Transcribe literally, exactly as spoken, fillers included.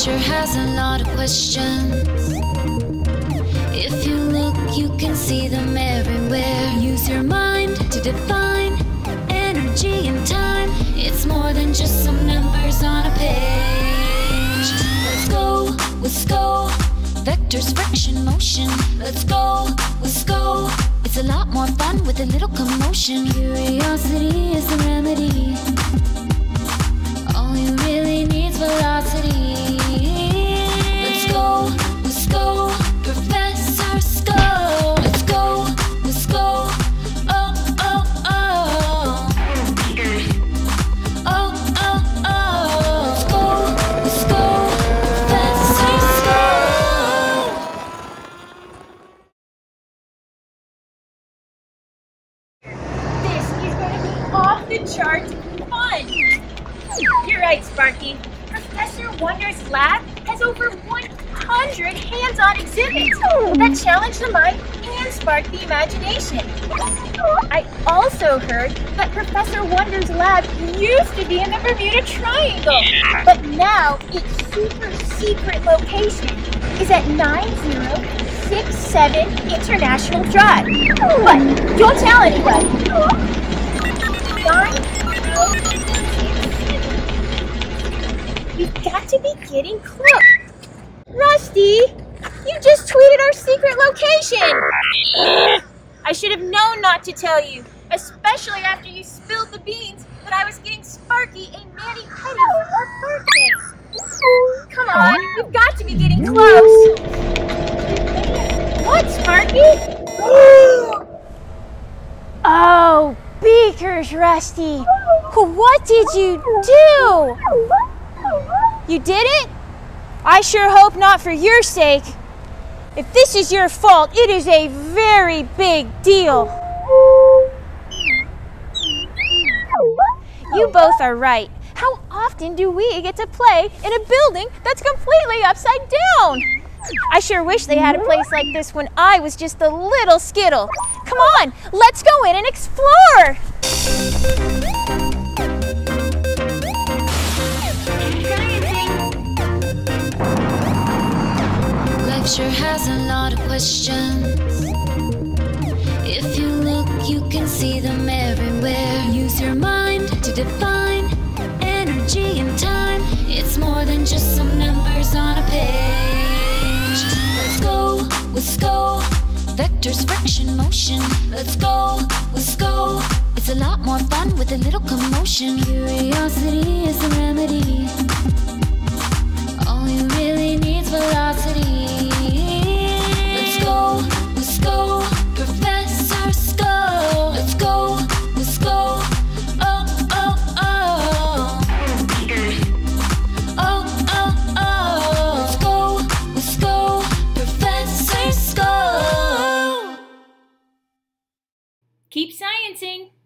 sure has a lot of questions. If you look, you can see them everywhere. Use your mind to define energy and time. It's more than just some numbers on a page. Let's go, let's go. Vectors, friction, motion. Let's go, let's go. It's a lot more fun with a little commotion. Curiosity is the remedy. All you really need's velocity. Let's go, let's go. Professor Skull. Let's go, let's go. Oh, oh, oh. Oh, oh, oh. Let's go, let's go. Professor Skull. This is going to be off the charts fun! You're right, Sparky. Professor Wonder's lab has over one hundred hands-on exhibits that challenge the mind and spark the imagination. I also heard that Professor Wonder's lab used to be in the Bermuda Triangle, but now its super secret location is at nine zero six seven International Drive. But don't tell anybody. nine zero six seven. You've got to be getting close. Rusty, you just tweeted our secret location. I should have known not to tell you, especially after you spilled the beans that I was getting Sparky a mani-pedi for her birthday. Come on, you've got to be getting close. What, Sparky? Oh, beakers, Rusty. What did you do? You did it? I sure hope not for your sake. If this is your fault, it is a very big deal. You both are right. How often do we get to play in a building that's completely upside down? I sure wish they had a place like this when I was just a little skittle. Come on, let's go in and explore. Life sure has a lot of questions. If you look, you can see them everywhere. Use your mind to define energy and time. It's more than just some numbers on a page. Let's go, let's go. Vectors, friction, motion. Let's go, let's go. It's a lot more fun with a little commotion. Curiosity is the remedy. All you really need's velocity. Let's go, let's go. Professor Skull. Let's go, let's go. Oh, oh, oh. Oh, oh, oh. Let's go, let's go. Professor Skull. Keep sciencing.